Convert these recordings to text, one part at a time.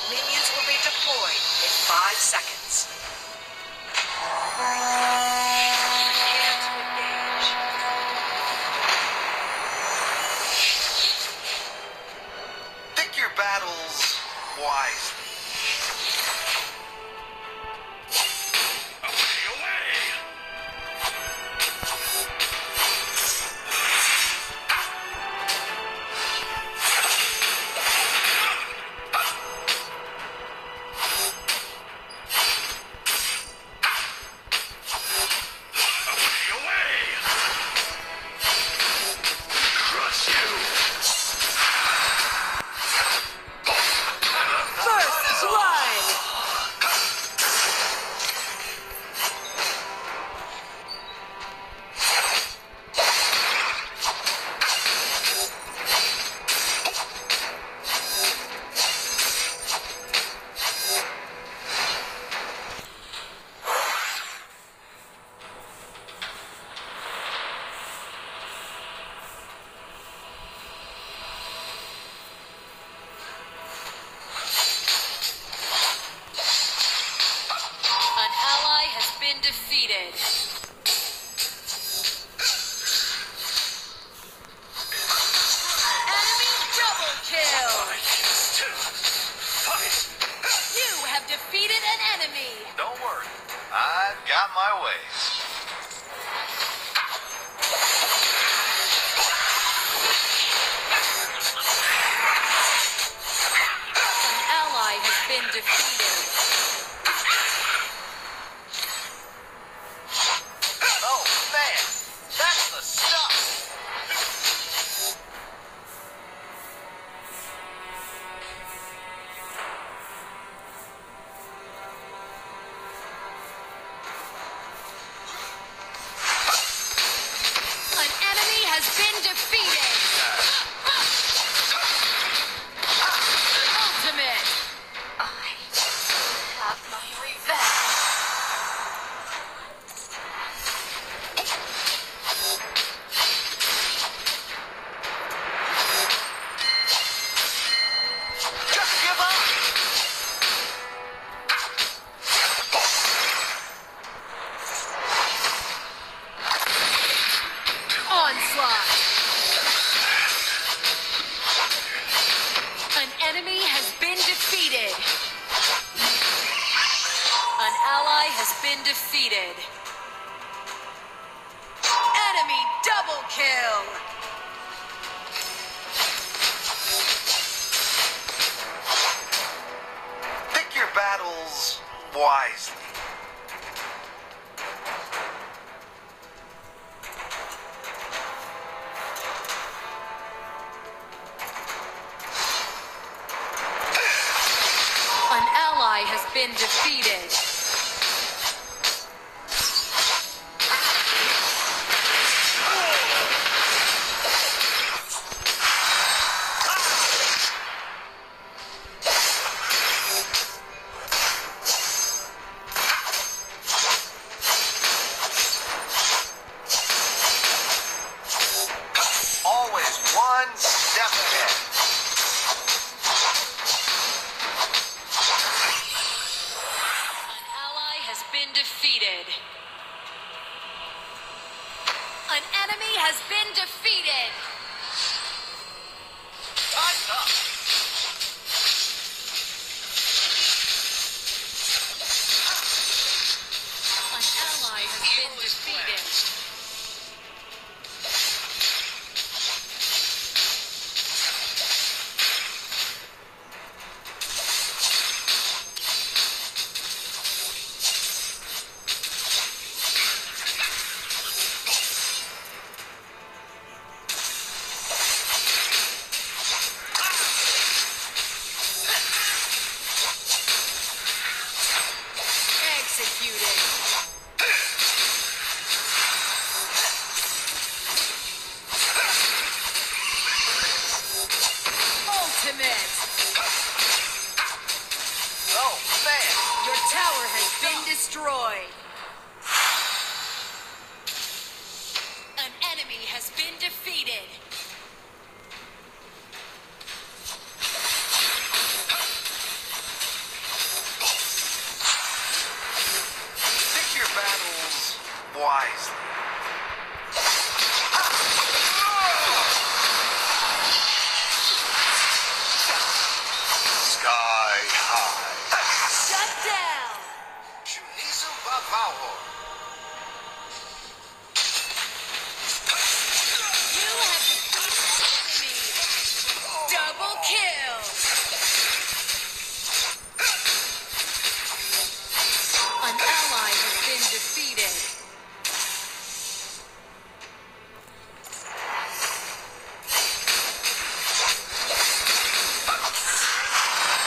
Minions will be deployed in 5 seconds. Can't engage. Pick your battles wisely. Defeated. Enemy double kill. You have defeated an enemy. Don't worry, I've got my ways. An ally has been defeated. Has been defeated. Ultimate. I have my revenge. Just give up. Onslaught. An enemy has been defeated. An ally has been defeated. Enemy double kill. Pick your battles wisely. An ally has been defeated. Always one step ahead. Defeated. An enemy has been defeated. Time's up. An ally has been defeated. Executed. Ultimate. Oh, man. Your tower has been destroyed. An enemy has been defeated.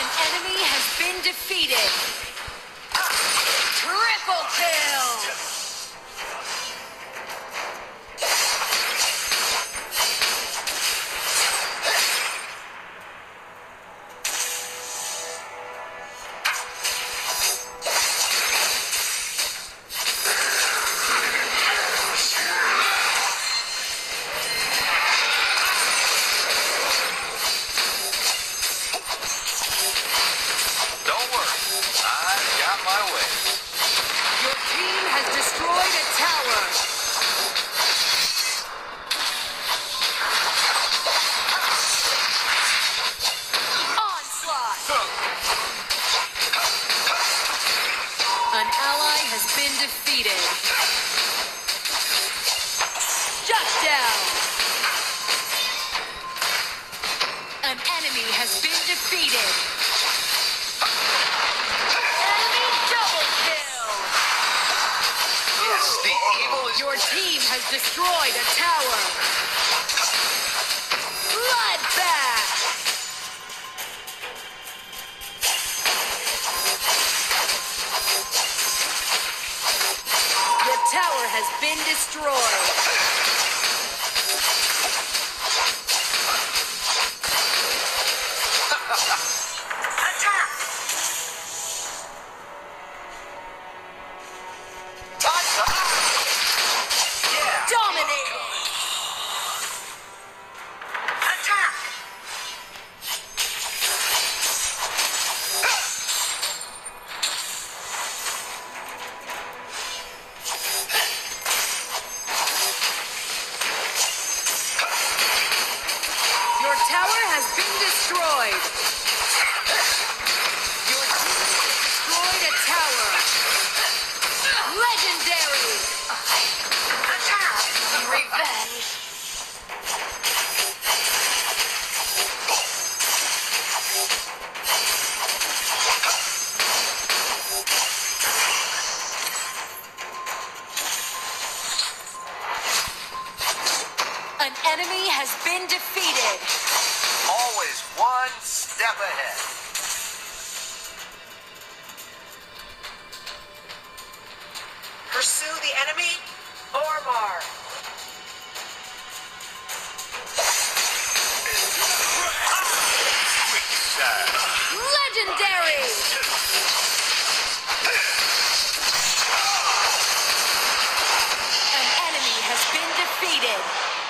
An enemy has been defeated. Triple kill. Don't worry, I've got my way. Your team has destroyed a tower. Onslaught. An ally has been defeated. Shut down. An enemy has been defeated. Enemy double kill. Yes, the evil is Your team has destroyed a tower. Bloodbath. Your tower has been destroyed. Attack! Yeah. Dominating! Attack! Your tower has been destroyed. Your team has destroyed a tower. Legendary! Attack! Revenge! An enemy has been defeated. Always one step ahead. Pursue the enemy or more. Legendary! An enemy has been defeated.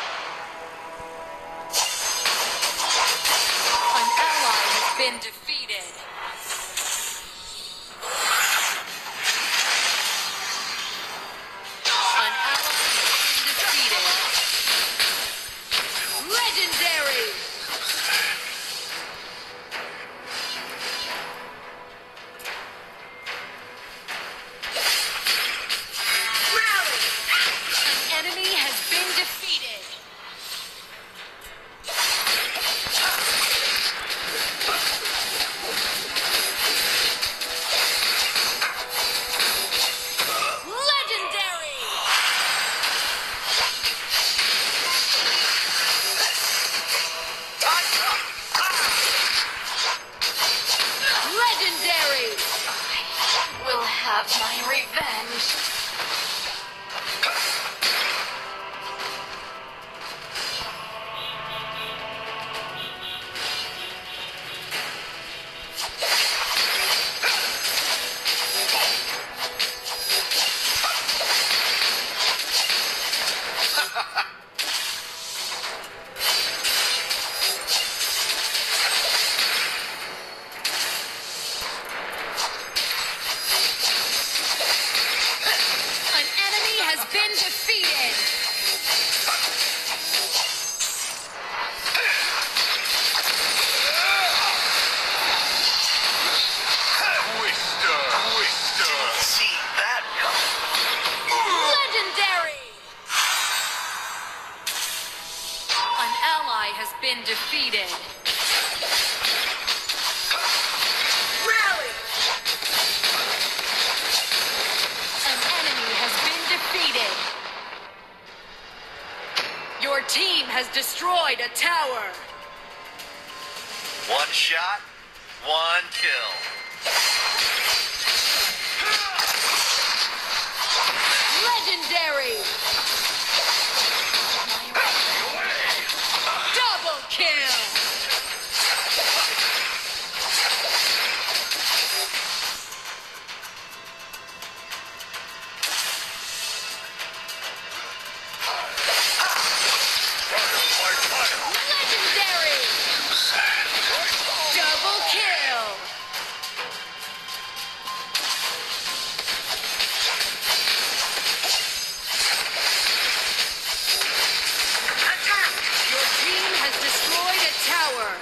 An ally has been defeated. An ally has been defeated. Legendary! An enemy has been defeated. Legendary! Legendary! I will have my revenge. An enemy has been defeated. See that coming. Legendary! An ally has been defeated. Rally! An enemy has been defeated. Your team has destroyed a tower. One shot, one kill. Legendary! Double kill! Legendary! Double kill! Your team has destroyed a tower.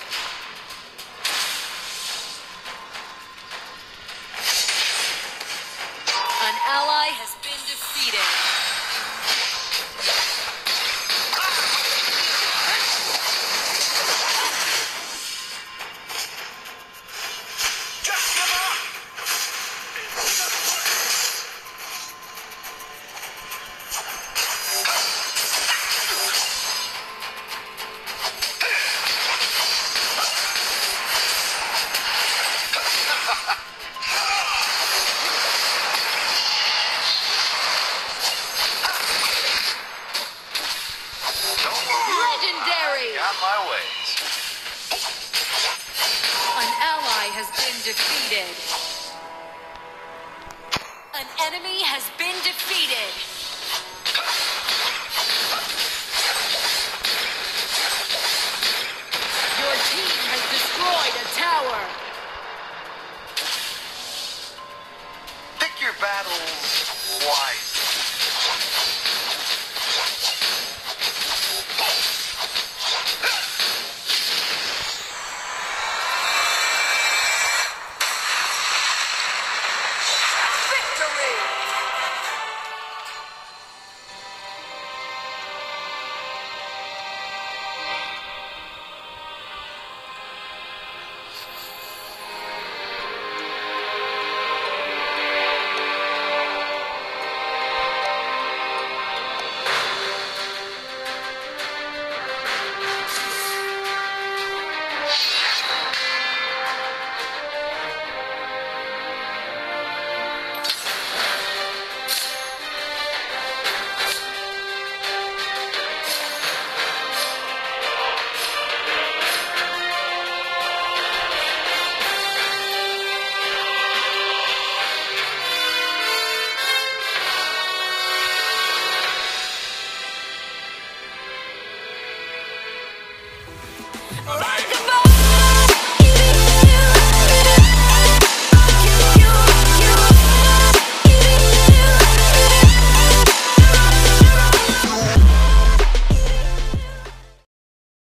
An ally has been defeated. Just give up! Legendary! Got my ways. An ally has been defeated. An enemy has been defeated.